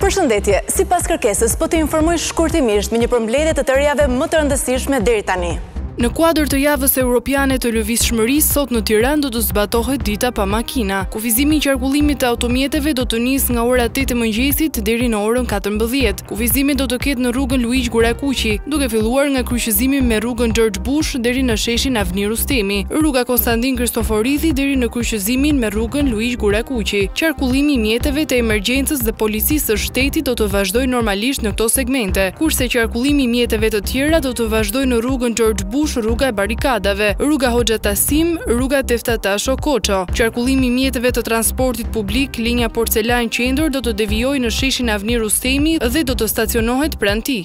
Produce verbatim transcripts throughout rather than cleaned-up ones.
Përshëndetje, si pas kërkesës, po të informoj shkurtimisht me një përmbledhje të të rjave më të rëndësishme deri tani. Në kuadër të javës europiane të lëvizshmërisë, sot në Tiranë do të zbatohet dita pa makina. Kufizimi i qarkullimit të automjeteve do të nisë nga ora tetë e mëngjesit deri në orën katërmbëdhjetë. Kufizimi do të ketë në rrugën Luiq Gurakuqi, duke filluar nga kryqëzimi me rrugën George Bush deri në sheshin Avni Rustemi, rruga Konstantin Kristoforithi deri në kryqëzimin me rrugën Luiq Gurakuqi. Qarkullimi i mjeteve të emergjencës dhe policisë së shtetit do të vazhdojë normalisht në këto segmente, kurse qarkullimi i mjeteve të tjera do të vazhdojë në rrugën George Bush, rruga e barikadave, rruga Hoxha Tasim, rruga Teftatasho Koço. Qarkullimi i mjeteve të transportit publik, linja Porcelan Qendër do të devijojë në sheshin Avni Rustemi dhe do të stacionohet pranë tij.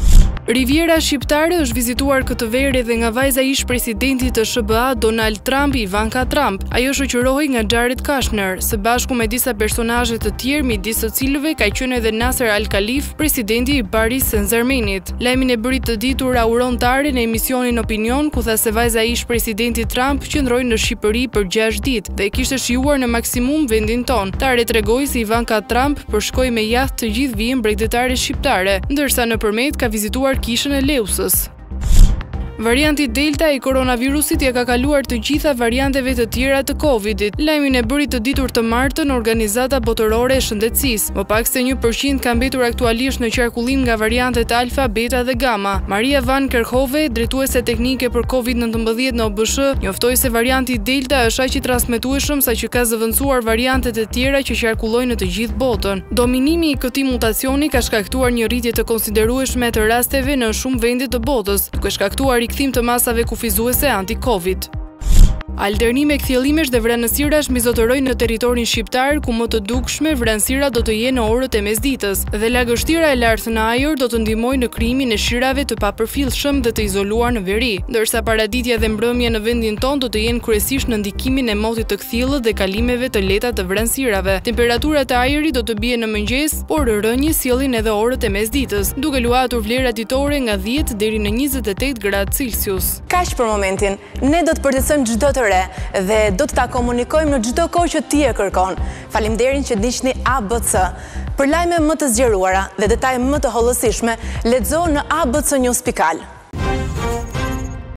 Riviera shqiptare është vizituar këtë verë edhe nga vajza ish presidentit të S B A Donald Trump, Ivanka Trump. Ajo shoqërohej nga Ngjarjet së bashku me disa personazhe të tjerë, midis të cilëve ka qenë edhe Nasser Al-Khalif, presidenti i Paris Saint-Germainit. Lajmin e bëri të ditur Auron Tare në emisionin Opinion, ku tha se vajza ish presidenti Trump qëndroi në Shqipëri për gjashtë ditë dhe kishte shijuar në maksimum vendin ton. Tare tregoi se Ivanka Trump përshkoi me jahtë të gjithë vijën bregdetare shqiptare, ndërsa nëpërmjet ka vizituar kishën e Leusës. Varianti Delta i koronavirusit ja ka kaluar të gjitha varianteve të tjera të Covidit. Lajmin e bëri të ditur të martën Organizata Botërore e Shëndetësisë. Më pak se një përqind ka mbetur aktualisht në qarkullim nga variantet Alfa, Beta dhe Gamma. Maria Van Kerkhove, drejtuese teknike për Covid nineteen në O B S H, njoftoi se varianti Delta është aq i transmetueshëm saqë ka zëvendësuar variantet e tjera që qarkullojnë në të gjithë botën. Dominimi i këtij mutacioni ka shkaktuar një rritje të konsiderueshme të rasteve në shumë vende të botës, duke shkaktuar rikthim të masave kufizuese anti-Covid. Alternime kthjellimesh dhe vranësirash mizotërojnë në territorin shqiptar, ku më të dukshme vranësira do të jenë në orët e mesditës, dhe lagështira e lartë në ajër do të ndihmojë në krijimin e shirave të papërfillshëm dhe të izoluar në veri, ndërsa paraditja dhe mbrëmja në vendin ton do të jenë kryesisht në ndikimin e motit të kthjellët dhe kalimeve të lehta të vranësirave. Temperaturat e ajrit do të bien në mëngjes, por rënjë sjellin edhe orët e mesditës, duke luatur vlera ditore nga dhjetë deri në njëzet e tetë gradë Celsius. Kaq për momentin, ne do të përditësojmë çdo të re dhe do të ta komunikojmë në çdo kohë që ti e kërkon. Faleminderit që ndiqni A B C. Për lajme më të zgjeruara dhe detaje më të hollësishme, lexo në a b c news pikal.